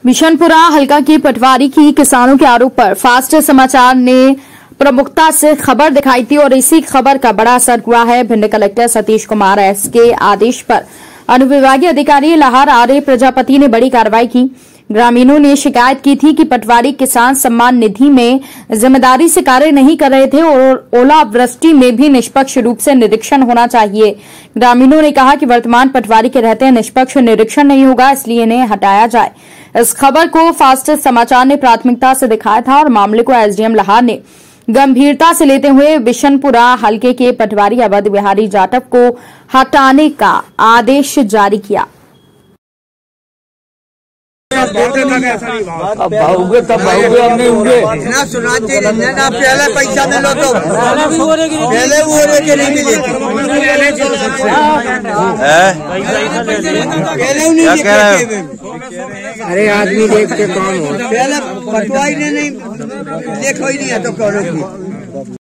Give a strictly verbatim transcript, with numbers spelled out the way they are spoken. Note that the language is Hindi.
बिशनपुरा हल्का की पटवारी की किसानों के आरोप पर फास्ट समाचार ने प्रमुखता से खबर दिखाई थी और इसी खबर का बड़ा असर हुआ है। भिंड कलेक्टर सतीश कुमार एस के आदेश पर अनुविभागीय अधिकारी लाहर आर्य प्रजापति ने बड़ी कार्रवाई की। ग्रामीणों ने शिकायत की थी कि पटवारी किसान सम्मान निधि में जिम्मेदारी से कार्य नहीं कर रहे थे और ओलावृष्टि में भी निष्पक्ष रूप से निरीक्षण होना चाहिए। ग्रामीणों ने कहा कि वर्तमान पटवारी के रहते निष्पक्ष निरीक्षण नहीं होगा, इसलिए इन्हें हटाया जाए। इस खबर को फास्ट समाचार ने प्राथमिकता से दिखाया था और मामले को एसडीएम लाहर ने गंभीरता से लेते हुए बिशनपुरा हल्के के पटवारी अवध बिहारी जाटव को हटाने का आदेश जारी किया। अब भाऊगे तब भाऊगे, हम नहीं होंगे ना सुना चाहिए ना। पहले पैसा मिलो तो पहले वो लेके नहीं मिले पहले। अरे आदमी देख के कौन हो, पहले पटवाई ने नहीं देखो ही नहीं है तो कौन।